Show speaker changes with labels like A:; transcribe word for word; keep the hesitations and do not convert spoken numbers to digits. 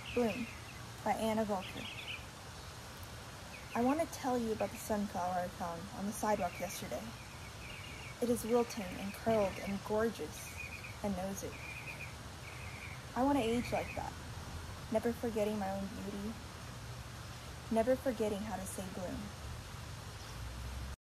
A: Bloom by Anna Volker. I want to tell you about the sunflower I found on the sidewalk yesterday. It is wilting and curled and gorgeous and knows it. I want to age like that, never forgetting my own beauty, never forgetting how to say bloom.